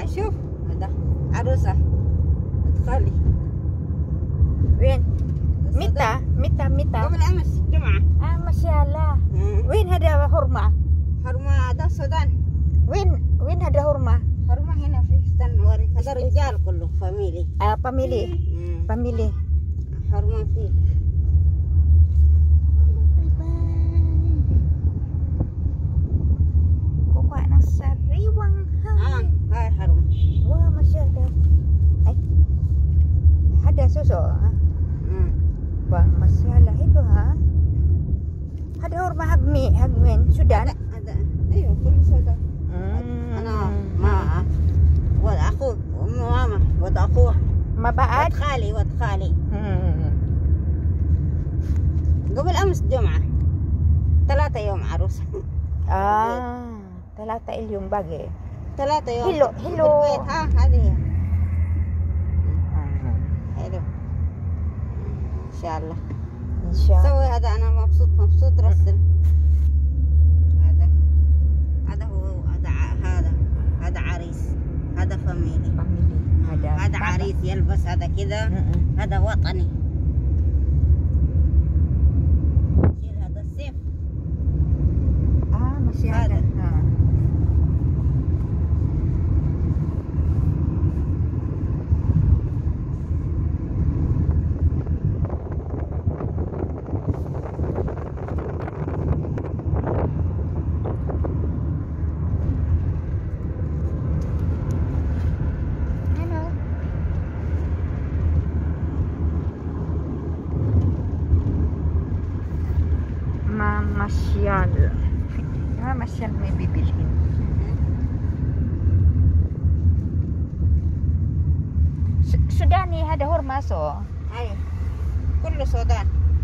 شوف هذا عروسة ادخلي. وين؟ متى؟ قبل أمس جمعة. ما شاء الله. وين هذا هرمة؟ هرمة هذا السودان. وين هذا هرمة؟ هرمة هنا في استنوري. هذا رجال كله فاميلي. فاميلي. هرمة فيه. Kok nak sariwang. هاي هرمة. Wah, Masya Allah. Ada susu. Wah, Masya Allah itu Ada hurma hagmin Sudan. هذا أيوة كله سودان. أنا ما ولد أخوه ماما ولد أخوه. ما بعد. ولد خالي. قبل أمس جمعة 3 يوم عروسة. 3 اليوم باقي. 3 يوم. حلو. هذه هي. حلو. إن شاء الله. إن شاء الله. سوي هذا أنا مبسوط رسل. هذا هو هذا عريس. هذا فاميلي. هذا عريس يلبس هذا كذا. هذا وطني. شيل هذا السيف. masih ada. Masyal may bibilhin. Sudani hada hurmaso. Ay, kullu Sudan.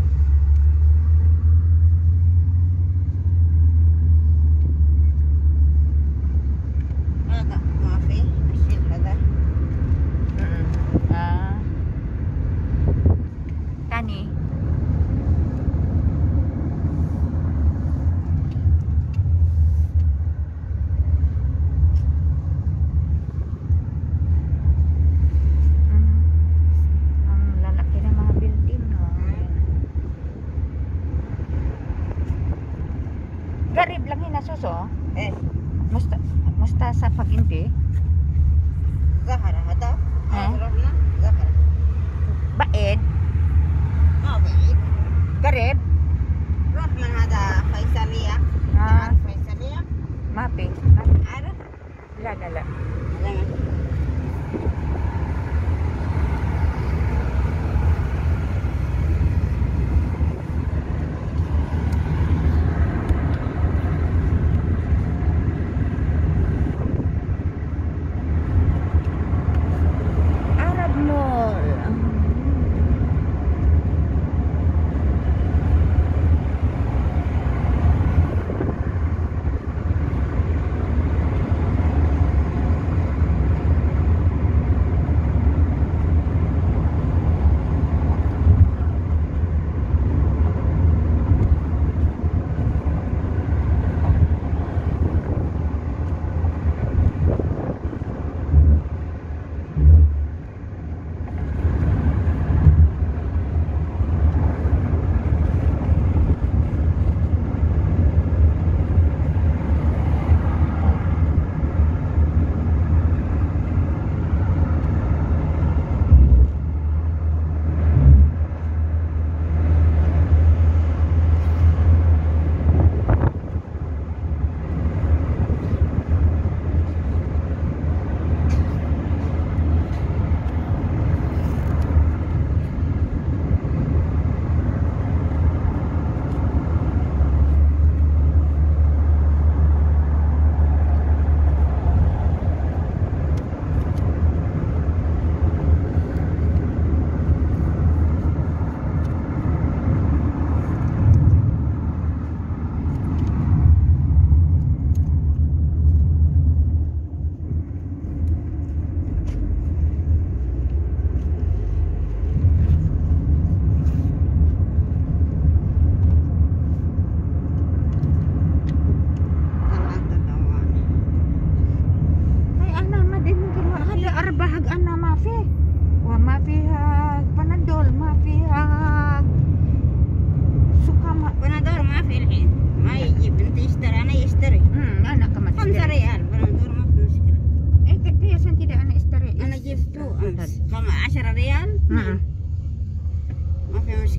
هذا ما في الشيء هذا. Tani. Garib lang yun na suso. Musta sa pag-indi? Zahara هذا. رحنا زهرة. بعيد. ما بعيد. قريب. روح من هذا فيصلية. تعرف فيصلية؟ ما في. عارف؟ لا.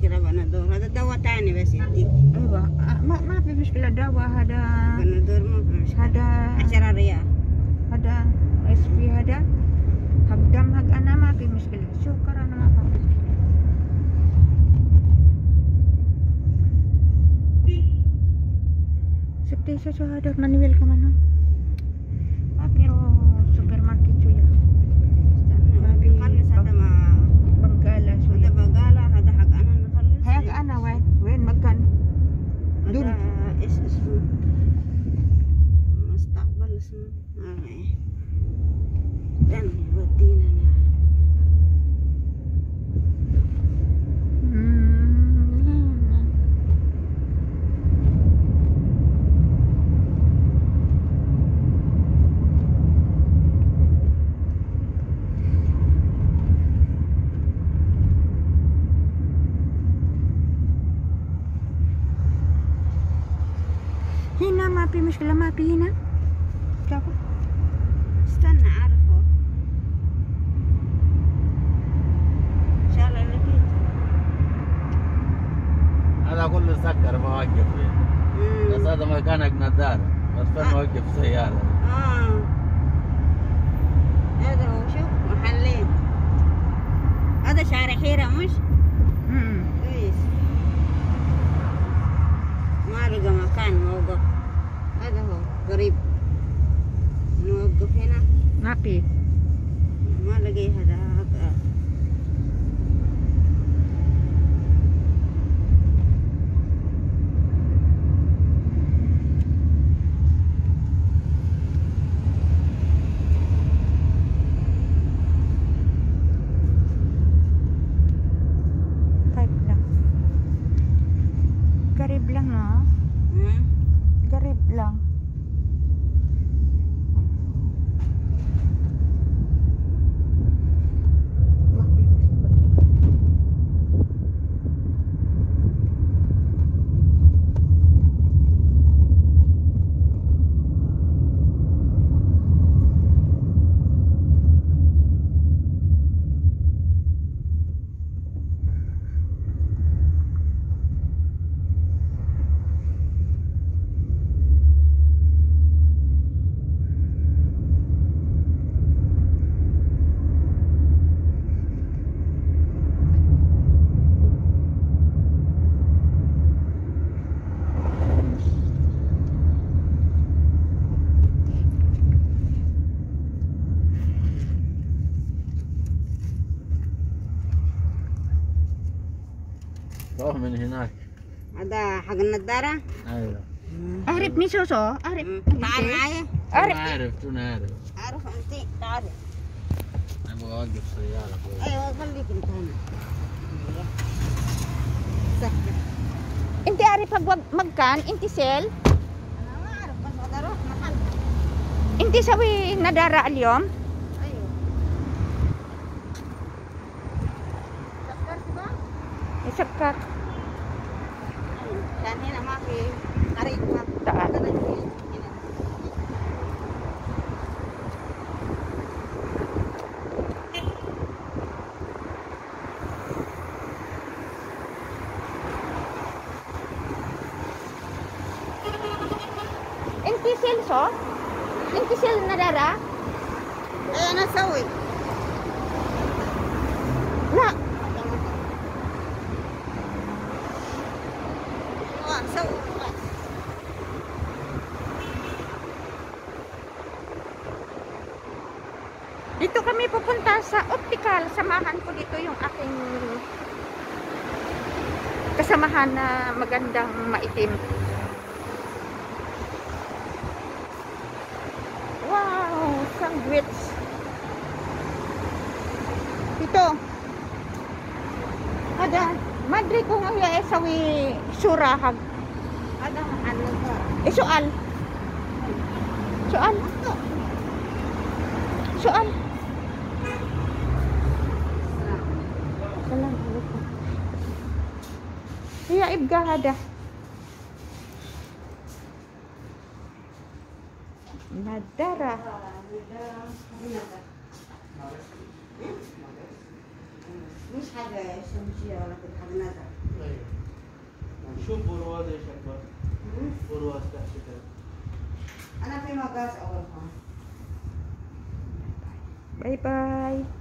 مشكلة بنادور، هذا دواء تاني بس يديك. ايوه ما في مشكله دواء هذا. بنادور ما في مشكلة. هذا 10 ريال. هذا اس بي هذا حق دم حق انا ما في مشكله. سكر انا ما في مشكله. سبتي سو هذا manual كمان. Pero supermarket شويه. استنى بيخلص هذا ما بنقالة هذا شويه. بقالة، هذا حق أنا نخلص. حق انا وين مكان؟ دول. هذا إيش اسمه؟ مستقبل اسمه. دم يودينا أنا. هنا ما في مشكلة. ما في هنا. شوفوا. استنى عارفه. إن شاء الله لقيت. هذا كله سكر ما وقف فيه. بس هذا مكانك نظارة، بس فين وقف سيارة. هذا هو شوف محلين. هذا شارع حيرة مش؟ كويس. ما لقى مكان موقف. هذا هو قريب. نوقف هنا. ما في. ما لقي هذا. Garib lang no? Garib lang. روح من هناك. هذا حق النظارة؟ ايوه. أعرف مين سوسو؟ أعرف. تعال معايا. أعرف. انا عارف. عارف أنت؟ تعال. ابغى اوقف سيارة. أيوة خليك أنت هنا. سهلة. أنت أعرف مكان. أنت سيل. أنا ما أعرف بس أنا أروح محل. أنت سوي ندارة اليوم. أيوة. سكرت بقى؟ سكر. كان هنا ما في قريب ما في. تعال. أنت سيل صو؟ أنت سيل ندارة؟ أي أنا أسوي. لا. أسوي. Dito kami pupunta sa optical. Samahan ko dito yung aking kasamahan na magandang maitim. Wow! Sandwich. Dito. Ada. Madri ko nga sawi surahag. هذا محل النظارة. Soal. Soal. Soal. Salam alaikum. Iya ibga hada. Nadara. مش حاجة شمسية ولا كده حاجة نظر. شو برواز يا شباب؟ Hmm? برواز تحت كده. Anak may magas awal ko. Bye-bye.